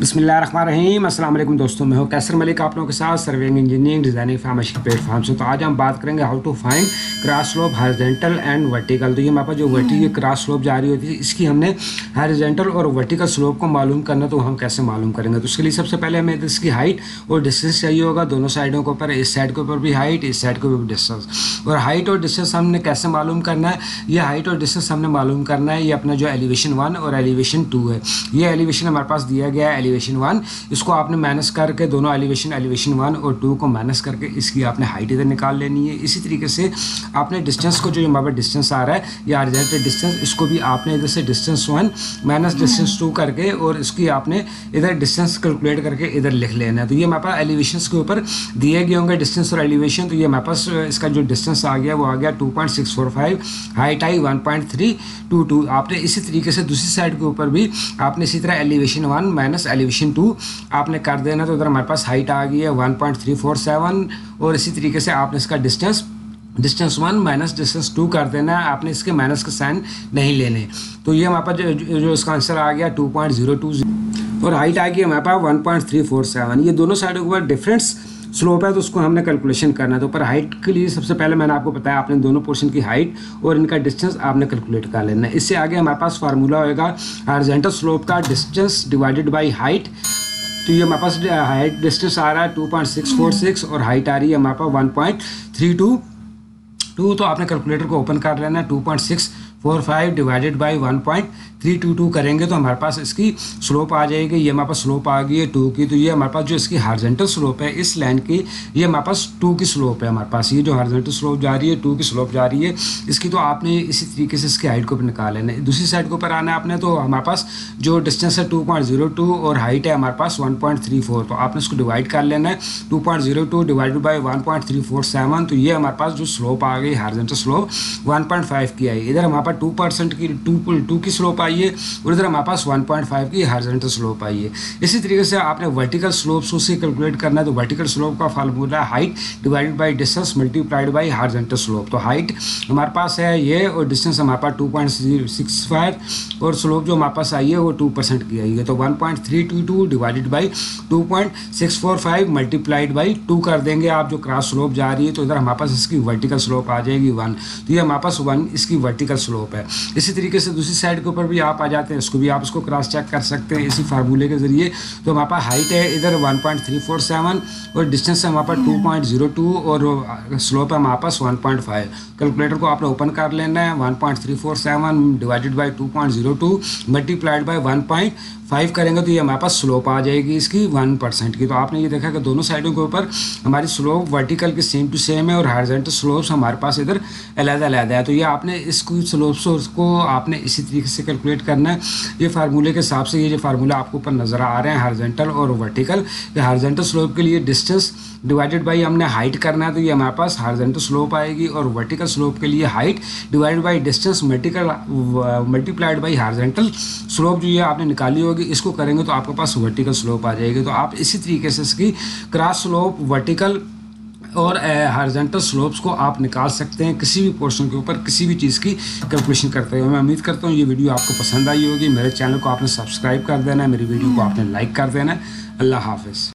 बिस्मिल्लाहिर्रहमानिर्रहीम। अस्सलाम वालेकुम दोस्तों, मैं हूं कैसर मलिक आप लोगों के साथ सर्वेइंग इंजीनियरिंग डिज़ाइनिंग फार्मेसी के प्लेटफॉर्म से। तो आज हम बात करेंगे how to find cross slope horizontal and vertical. तो ये हमारे पास जो वर्टिकल क्रॉस स्लोप जा रही होती है, इसकी हमने हॉरिजॉन्टल और वर्टिकल स्लोप को मालूम करना, तो हम कैसे मालूम करेंगे? तो उसके लिए सबसे पहले हमें इसकी हाइट और डिस्टेंस चाहिए होगा, दोनों साइडों के ऊपर, इस साइड के ऊपर भी हाइट, इस साइड के ऊपर भी डिस्टेंस। और हाइट और डिस्टेंस हमने कैसे मालूम करना है? ये हाइट और डिस्टेंस हमने मालूम करना है, ये अपना जो एलिवेशन 1 और एलिवेशन 2 है। ये एलिवेशन हमारे पास दिया गया है एलिवेशन 1, इसको आपने माइनस करके दोनों एलिवेशन 1 और 2 को माइनस करके इसकी आपने हाइट इधर निकाल लेनी है। इसी तरीके से आपने डिस्टेंस को, जो हमारे डिस्टेंस आ रहा है या हॉरिजॉन्टल डिस्टेंस, इसको भी आपने इधर से डिस्टेंस 1 माइनस डिस्टेंस 2 करके और इसकी आपने इधर डिस्टेंस कैलकुलेट करके इधर लिख लेना है। तो ये हमारे पास एलिवेशंस के ऊपर दिए गए होंगे डिस्टेंस और एलिवेशन। तो ये हमारे पास इसका जो डिस्टेंस आ गया वो आ गया 2.645, हाइट आई 1.322। आपने इसी तरीके से दूसरी साइड के ऊपर भी आपने इसी तरह एलिवेशन 1 माइनस एलिवेशन 2 आपने कर देना। तो उधर हमारे पास हाइट आ गई है 1.347 और इसी तरीके से आपने इसका डिस्टेंस 1 माइनस डिस्टेंस 2 कर देना है। आपने इसके माइनस के साइन नहीं लेने। तो ये हमारे पास जो इसका आंसर आ गया 2.020 और हाइट आ गई हमारे पास 1.347। ये दोनों साइडों के ऊपर डिफरेंस स्लोप है, तो उसको हमने कैलकुलेशन करना है। तो ऊपर हाइट के लिए सबसे पहले मैंने आपको बताया, आपने दोनों पोर्शन की हाइट और इनका डिस्टेंस आपने कैलकुलेट कर लेना है। इससे आगे हमारे पास फार्मूला होएगा हॉरिजॉन्टल स्लोप का डिस्टेंस डिवाइडेड बाय हाइट। तो ये हमारे पास हाइट डिस्टेंस आ रहा है 2.646 और हाइट आ रही है हमारे पास 1.322। तो आपने कैलकुलेटर को ओपन कर लेना है। 2.645 डिवाइडेड बाई 1.322 करेंगे तो हमारे पास इसकी स्लोप आ जाएगी। ये हमारे पास स्लोप आ गई है 2 की। तो ये हमारे पास जो इसकी हॉरिजॉन्टल स्लोप है इस लाइन की, ये हमारे पास 2 की स्लोप है। हमारे पास ये जो हॉरिजॉन्टल स्लोप जा रही है 2 की स्लोप जा रही है इसकी। तो आपने इसी तरीके से इसकी हाइट को भी निकाल लेना है। दूसरी साइड के ऊपर आना है आपने। तो हमारे पास जो डिस्टेंस है 2.02 और हाइट है हमारे पास 1.34। तो आपने इसको डिवाइड कर लेना है। 2.02 डिवाइडेड बाई 1.347। तो ये हमारे पास जो स्लोप आ गई हॉरिजॉन्टल स्लोप 1.5 की आई। इधर हमारे पास 2% की 2 की स्लोप आई है और इधर हमारे पास 1.5 की हॉरिजॉन्टल स्लोप आई है। इसी तरीके से आपने वर्टिकल स्लोप्स उसे कैलकुलेट करना है। तो वर्टिकल स्लोप का formula height divided by distance multiplied by horizontal slope. तो हाइट हमारे पास है ये और डिस्टेंस हमारे पास 2.65 और स्लोप जो हमारे पास आई है वो 2% की आई है। तो 1.322 डिवाइडेड बाई 2.645 मल्टीप्लाइड बाई 2 कर देंगे आप जो क्रॉस स्लोप जा रही है। तो इधर हमारे पास इसकी वर्टिकल स्लोप आ जाएगी 1। तो ये हमारे पास 1 इसकी वर्टिकल स्लोप है। इसी तरीके से दूसरी साइड के ऊपर भी आप आ जाते हैं, इसको भी आप इसको क्रॉस चेक कर सकते हैं इसी फार्मूले के जरिए। तो हमारे पास हाइट है इधर 1.347 और डिस्टेंस है हमारे पास 2.02 और स्लोप है हमारे पास 1.5। कैलकुलेटर को आपने ओपन कर लेना है। 1.347 डिवाइडेड बाई 2.02 मल्टीप्लाइड बाई 1.5 करेंगे तो ये हमारे पास स्लोप आ जाएगी इसकी 1% की। तो आपने ये देखा कि दोनों साइडों के ऊपर हमारी स्लोप वर्टिकल की सेम टू सेम है और हॉरिजॉन्टल स्लोप्स हमारे पास इधर अलग-अलग है। तो ये आपने इसको स्लोप्स को आपने इसी तरीके से कैलकुलेट करना है। ये फार्मूले के हिसाब से, ये जो फार्मूला आपको ऊपर नज़र आ रहे हैं हॉरिजॉन्टल और वर्टिकल, ये हॉरिजॉन्टल स्लोप के लिए डिस्टेंस डिवाइडेड बाई हमने हाइट करना है। तो ये हमारे पास हॉरिजॉन्टल स्लोप आएगी और वर्टिकल स्लोप के लिए height divided by distance multiplied by horizontal slope जो ये आपने निकाली होगी, इसको करेंगे तो आपके पास वर्टिकल स्लोप आ जाएगी। तो आप इसी तरीके से इसकी क्रॉस स्लोप वर्टिकल और हॉरिजॉन्टल स्लोप्स को आप निकाल सकते हैं किसी भी पोर्शन के ऊपर किसी भी चीज़ की कैलकुलेशन करते हुए। मैं उम्मीद करता हूँ ये वीडियो आपको पसंद आई होगी। मेरे चैनल को आपने सब्सक्राइब कर देना है, मेरी वीडियो को आपने लाइक कर देना है। अल्लाह हाफिज़।